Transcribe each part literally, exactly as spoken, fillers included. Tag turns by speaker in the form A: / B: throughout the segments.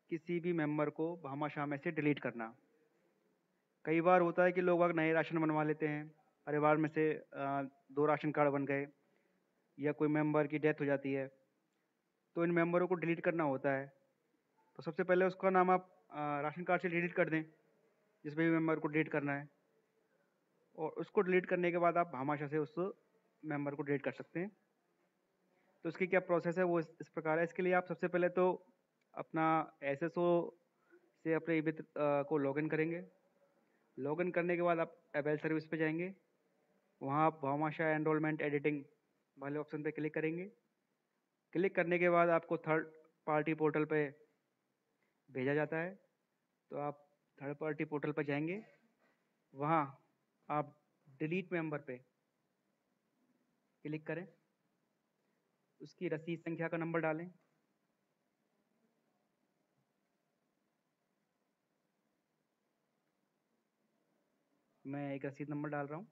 A: किसी भी मेंबर को भामाशाह में से डिलीट करना। कई बार होता है कि लोग अगर नए राशन बनवा लेते हैं, परिवार में से अ, दो राशन कार्ड बन गए या कोई मेंबर की डेथ हो जाती है, तो इन मेंबरों को डिलीट करना होता है। तो सबसे पहले उसका नाम आप अ, राशन कार्ड से डिलीट कर दें, जिस भी मेंबर को डिलीट करना है, और उसको डिलीट करने के बाद आप भामाशाह से उस मेंबर को डिलीट कर सकते हैं। तो इसकी क्या प्रोसेस है वो इस, इस प्रकार है। इसके लिए आप सबसे पहले तो अपना एसएसओ से अपने ईबित को लॉगिन करेंगे। लॉगिन करने के बाद आप अवेल सर्विस पे जाएंगे। वहाँ आप भामाशाह एनरोलमेंट एडिटिंग वाले ऑप्शन पे क्लिक करेंगे। क्लिक करने के बाद आपको थर्ड पार्टी पोर्टल पे भेजा जाता है। तो आप थर्ड पार्टी पोर्टल पर जाएंगे। वहाँ आप डिलीट मेंबर पे क्लिक करें, उसकी रसीद संख्या का नंबर डालें। मैं एक रसीद नंबर डाल रहा हूँ।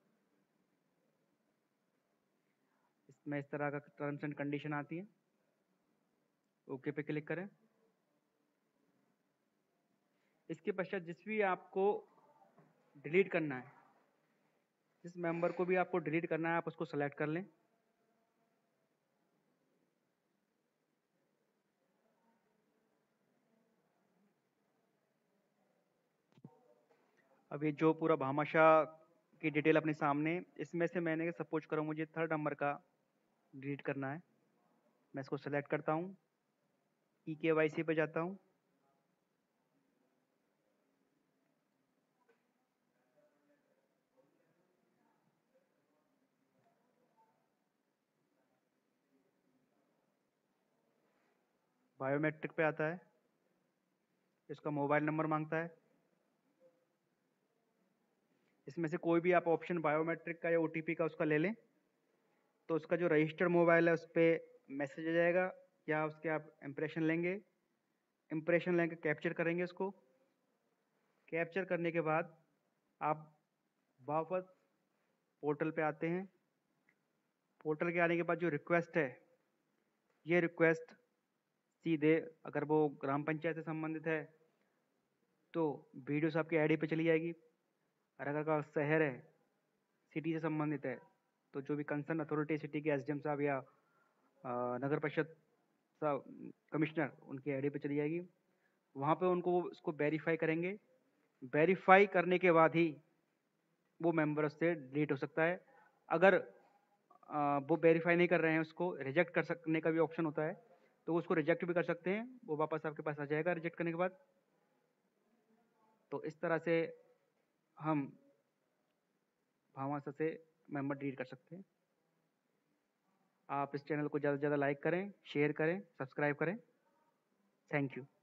A: इसमें इस तरह का टर्म्स एंड कंडीशन आती है। ओके पे क्लिक करें। इसके पश्चात जिस भी आपको डिलीट करना है, जिस मेंबर को भी आपको डिलीट करना है, आप उसको सेलेक्ट कर लें। अब ये जो पूरा भामाशाह की डिटेल अपने सामने, इसमें से मैंने सपोज करो मुझे थर्ड नंबर का डिलीट करना है। मैं इसको सेलेक्ट करता हूँ, ई के वाई सी पे जाता हूँ। बायोमेट्रिक पे आता है, इसका मोबाइल नंबर मांगता है। इसमें से कोई भी आप ऑप्शन बायोमेट्रिक का या ओटीपी का उसका ले लें, तो उसका जो रजिस्टर्ड मोबाइल है उस पर मैसेज आ जाएगा, या उसके आप इम्प्रेशन लेंगे। इम्प्रेशन लेंगे, कैप्चर करेंगे उसको। कैप्चर करने के बाद आप वापस पोर्टल पे आते हैं। पोर्टल के आने के बाद जो रिक्वेस्ट है, ये रिक्वेस्ट सीधे अगर वो ग्राम पंचायत से संबंधित है तो वीडियो से आपकी आईडी पे चली जाएगी, और अगर का शहर है, सिटी से संबंधित है, तो जो भी कंसर्न अथॉरिटी सिटी के एसडीएम साहब या अ, नगर परिषद साहब कमिश्नर, उनकी आईडी पे चली जाएगी। वहाँ पे उनको उसको वेरीफाई करेंगे। वेरीफाई करने के बाद ही वो मेंबर उससे डिलीट हो सकता है। अगर आ, वो वेरीफाई नहीं कर रहे हैं, उसको रिजेक्ट कर सकने का भी ऑप्शन होता है, तो उसको रिजेक्ट भी कर सकते हैं। वो वापस आपके पास आ जाएगा रिजेक्ट करने के बाद। तो इस तरह से हम भामाशाह से मेंबर डिलीट कर सकते हैं। आप इस चैनल को ज़्यादा से ज़्यादा लाइक करें, शेयर करें, सब्सक्राइब करें। Thank you.